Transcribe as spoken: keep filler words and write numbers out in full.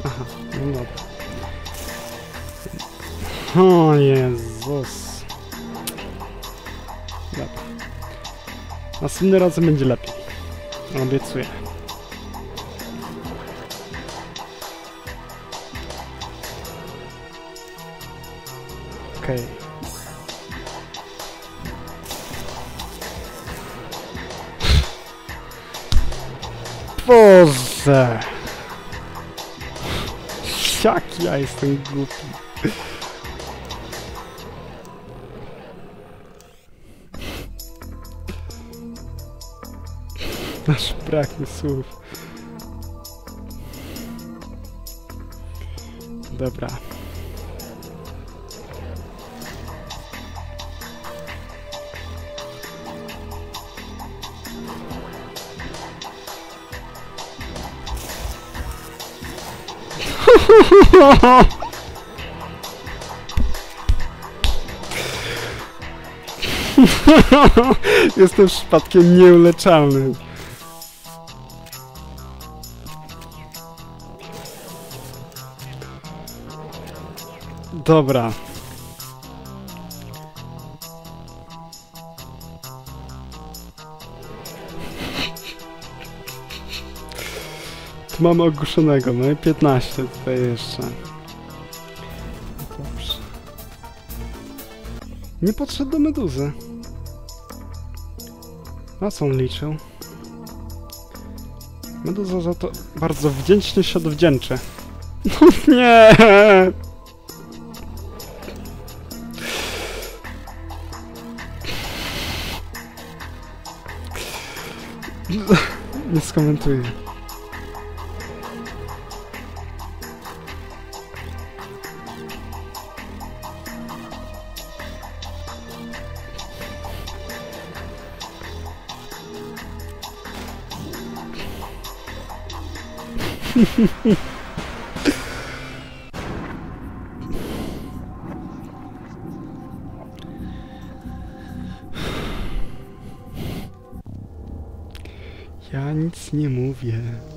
Aha, no dobra. O Jezus. Dobra. Następnym razem będzie lepiej. Obiecuję. Okej. Okay. Boże! Jak ja jestem głupi. Aż brak mi słów. Dobra. Jestem przypadkiem nieuleczalny. Dobra. Tu mamy ogłuszonego, no i piętnaście tutaj jeszcze. Dobrze. Nie podszedł do meduzy. Na co on liczył? Meduza za to bardzo wdzięcznie się odwdzięczy. No nie! Nie skomentuję. Ja nic nie mówię.